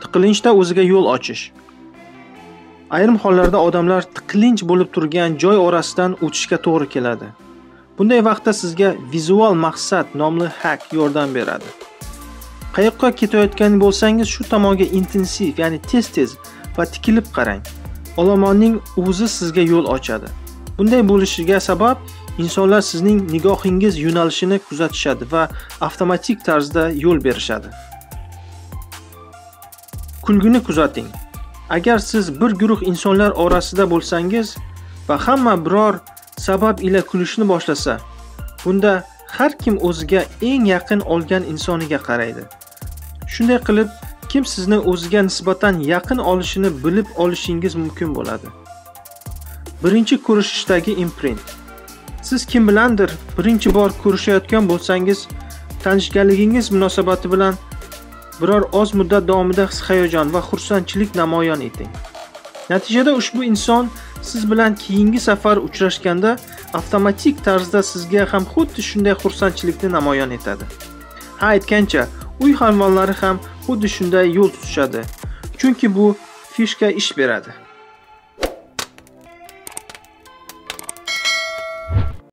tiqilinchda o'ziga yo'l ochish. Ayrim hollarda odamlar tiqilinch bo'lib turgan joy orasidan o'tishga to'g'ri keladi. Bunday vaqtda sizga vizual maqsad nomli hack yordam beradi. Qayoqqa ketayotgan bo'lsangiz, shu tomonga intensiv, ya'ni tez-tez va tikilib qarang. Olomonning o'zi sizga yo'l ochadi. Bunday bo'lishiga sabab insonlar sizning nigohingiz yo'nalishini kuzatishadi va avtomatik tarzda yo'l berishadi. Kulguni kuzating. Agar siz bir guruh insonlar orasida bo'lsangiz va hamma biror sabab ila kulishni boshlasa, bunda har kim o'ziga eng yaqin olgan insoniga qaraydi. Shunday qilib, kim sizni o'ziga nisbatan yaqin olishini bilib olishingiz mumkin bo'ladi. Birinchi ko'rishishdagi imprint. Siz kim bilandir birinchi bor ko'rishayotgan bo'lsangiz, tanishganligingiz munosabati bilan biror oz muddat davomida his-hayajon va xursandchilik namoyon eting. Natijada ushbu inson siz bilan keyingi safar uchrashganda avtomatik tarzda sizga ham xuddi shunday xursandchilikni namoyon etadi. Aytgancha, uy hayvonlari ham xuddi shunday yo'l tutishadi. Chunki bu fishka ish beradi.